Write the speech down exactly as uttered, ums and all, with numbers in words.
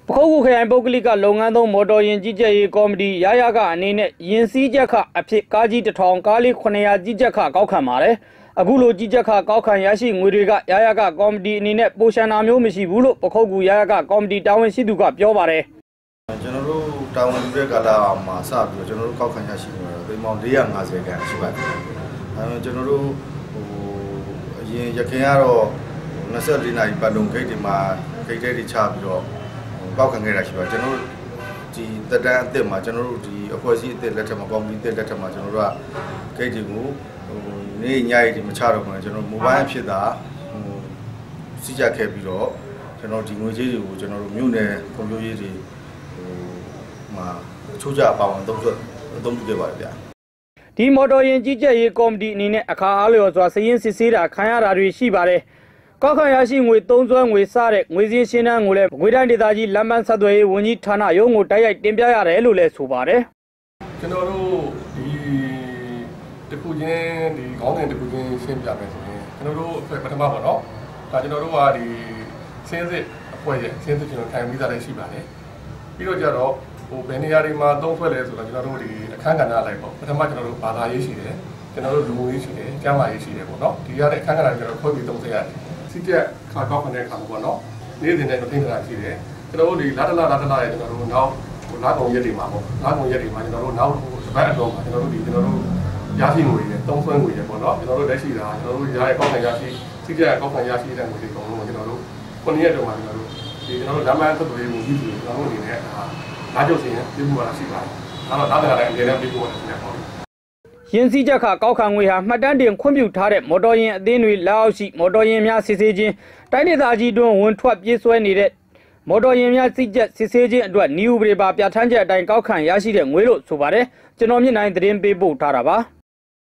ပခုတ်ကူခရိုင်ပုဂ္ဂလိကလုပ်ငန်းသုံးမော်တော်ယာဉ်ကြီးကြပ်ရေးကော်မတီရရကအနေနဲ့ယဉ်စည်းချက်ခအဖြစ်ကားကြီးတစ်ထောင်ကားလေးခုနှစ်ရာကြီးကြပ်ခကောက်ခံပါတယ်အခုလိုကြီးကြပ်ခကောက်ခံရရှိငွေတွေကရရကကော်မတီအနေနဲ့ပိုရှန်တာမျိုးမရှိဘူးလို့ပခုတ်ကူရရကကော်မတီတာဝန်ရှိသူကပြောပါတယ်ကျွန်တော်တို့တာဝန်ယူတဲ့ကာလမှာစပြီးတော့ကျွန်တော်တို့ကောက်ခံရရှိငွေတော့ဒီမောင်၄၅၀ခန့်ရှိပါတယ်အဲကျွန်တော်တို့ဟိုအရင်ရခင်ကတော့၂၄နာရီပတ်လုံးဂိတ်တွေမှာဂိတ်တွေချပြီးတော့ကောက်ခံခဲ့တာရှိပါကျွန်တော်တို့ဒီတက်တန်းအစ်စ်မှာကျွန်တော်တို့ဒီအဖွဲ့အစည်းအစ်စ်လက်ထက်မှာကော်မတီအစ်စ်လက်ထက်မှာကျွန်တော်တို့ကဂိတ်တွေကိုဟိုနေ့ညရီတွေမချတော့ဘူးကျွန်တော်မိုဘိုင်းဖြစ်တာဟိုစီကြခဲ့ပြီးတော့ကျွန်တော်ဒီငွေကြေးတွေကိုကျွန်တော်တို့မြို့နယ်ဖွံ့ဖြိုးရေးတွေဟိုမှာချိုးကြအပါဝင်သုံးဆွတ်သုံးပြုခဲ့ပါတယ်ဗျာဒီမော်တော်ယာဉ်ကြီးကြပ်ရေးကော်မတီအနေနဲ့အခါအားလျော်စွာစည်ရင်းစစ်ဆေးတာခံရတာတွေရှိပါတယ်ကောက်ခံရရှိငွေသုံးစွဲငွေစတဲ့ငွေစင်းရှင်းတန်းကိုလည်းငွေတိုင်းဒေသကြီးလမ်းပန်းဆက်သွယ်ရေးဝန်ကြီးဌာနရုံးကိုတိုက်ရိုက်တင်ပြရတယ်လို့လည်းဆိုပါတယ်ကျွန်တော်တို့ဒီတခုချင်းဒီခေါင်းစဉ်တခုချင်းရှင်းပြမယ်ဆိုရင်ကျွန်တော်တို့ပထမပေါ့နော်ဒါကျွန်တော်တို့ကဒီစင်းစစ်အဖွဲ့ရဲ့စင်းစစ်ကျွန်တော်ထိုင်ပြီးသားလည်းရှိပါတယ်ပြီးတော့ကြတော့ဟိုဘယ်နေရာတွေမှာသုံးဆွဲလဲဆိုတော့ကျွန်တော်တို့ဒီအခန်းကဏ္ဍလိုက်ပေါ့ပထမကျွန်တော်တို့ဘာသာရေးရှိတယ်ကျွန်တော်တို့လူမှုရေးရှိတယ်ကျန်းမာရေးရှိတယ်ပေါ့နော်ဒီရတဲ့အခန်းကဏ္ဍတွေကျွန်တော်ခွဲပြီးသုံးဆွဲရတယ်စီးချက်ခါကောက်ခနဲ့ခါပေါ့နော်နေ့စဉ်နဲ့ထိန်းထားတာရှိတယ်ကျွန်တော်တို့ဒီလာတလာလာတလာရဲ့ကျွန်တော်တို့နောက်ဟိုလာကုံရက်တွေမှာပေါ့လာကုံရက်တွေမှာကျွန်တော်တို့နောက်စပတ်အလုံးမှာကျွန်တော်တို့ဒီကျွန်တော်တို့ရရှိငွေတွေသုံးဆွဲငွေတွေပေါ့နော်ကျွန်တော်တို့လက်ရှိတာကျွန်တော်တို့ရရဲ့ကောက်ခံရရှိစီးချက်ကောက်ခံရရှိတဲ့ငွေတွေအကုန်လုံးကျွန်တော်တို့ခုနှစ်ရက်တုန်းကကျွန်တော်တို့ဒီကျွန်တော်တို့လမ်းမဆက်သွယ်ရေးဝန်ကြီးတွေကျွန်တော်တို့အနေနဲ့လာကြုတ်စင်ပြမှုလာရှိပါတယ်ဒါတော့ဒါတကလည်းအများနဲ့ပြဖို့ရတယ်ပေါ့ယဉ်စည်းချက်ခကောက်ခံငွေဟာမှတ်တမ်းတင်ခွင့်ပြုထားတဲ့မော်တော်ယာဉ်အသင်းတွေလက်အောက်ရှိမော်တော်ယာဉ်များစစ်ဆေးခြင်းတိုင်းဒေသကြီးတွင်ဝင်ထွက်ပြေးဆွဲနေတဲ့မော်တော်ယာဉ်များစစ်ချက်စစ်ဆေးခြင်းအတွက်နည်းဥပဒေပါပြဋ္ဌာန်းချက်အတိုင်းကောက်ခံရရှိတဲ့ငွေလို့ဆိုပါတယ်ကျွန်တော်မြင့်နိုင်သတင်းပေးပို့ထားတာပါ